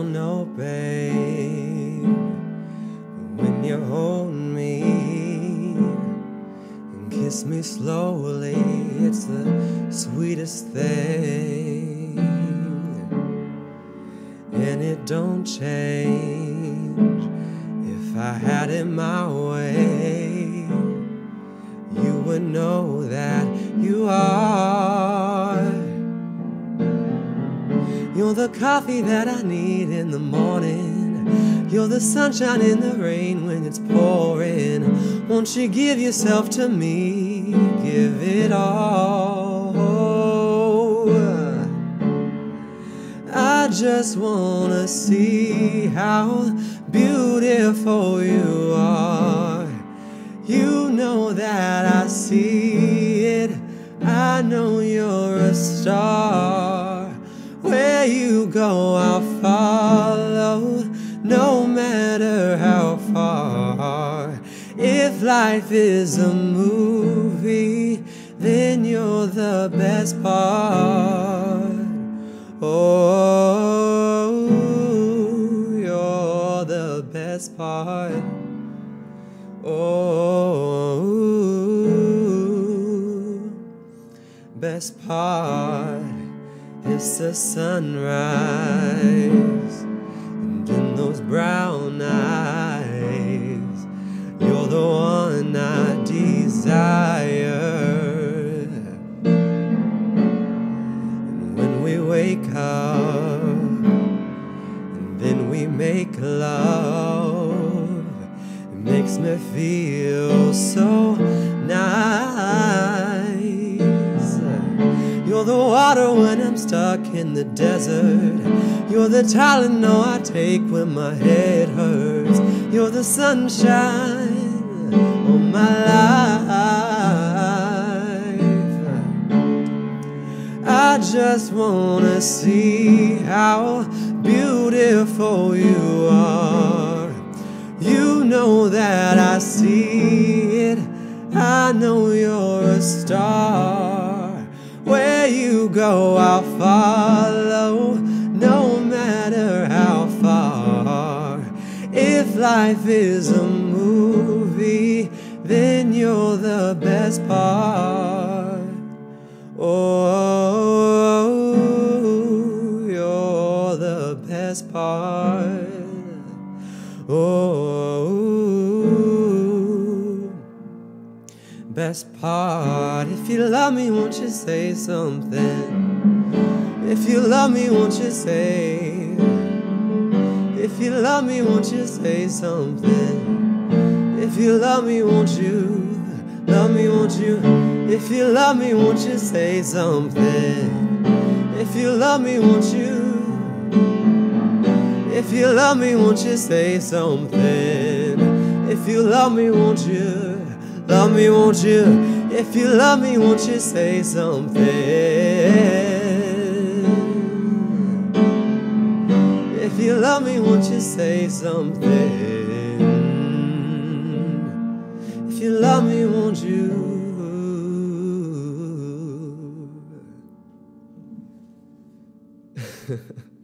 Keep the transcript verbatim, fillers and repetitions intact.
don't know, babe, when you hold me and kiss me slowly, it's the sweetest thing, and it don't change. If I had it my way, you would know that you are. You're the coffee that I need in the morning. You're the sunshine in the rain when it's pouring. Won't you give yourself to me? Give it all. I just wanna see how beautiful you are. You know that I see it. I know you're a star. Where you go, I'll follow, no matter how far. If life is a movie, then you're the best part. Oh, you're the best part. Oh, best part. It's the sunrise, and in those brown eyes, you're the one I desire. And when we wake up, and then we make love, it makes me feel so nice. You're the water when I'm stuck in the desert. You're the Tylenol I take when my head hurts. You're the sunshine of my life. I just wanna see how beautiful you are. You know that I see it. I know you're a star. Where you go, I'll follow, no matter how far. If life is a movie, then you're the best part. Oh, you're the best part. Oh, best part. If you love me, won't you say something? If you love me, won't you say? If you love me, won't you say something? If you love me, won't you? Love me, won't you? If you love me, won't you say something? If you love me, won't you? If you love me, won't you say something? If you love me, won't you? Love me, won't you? If you love me, won't you say something? If you love me, won't you say something? If you love me, won't you?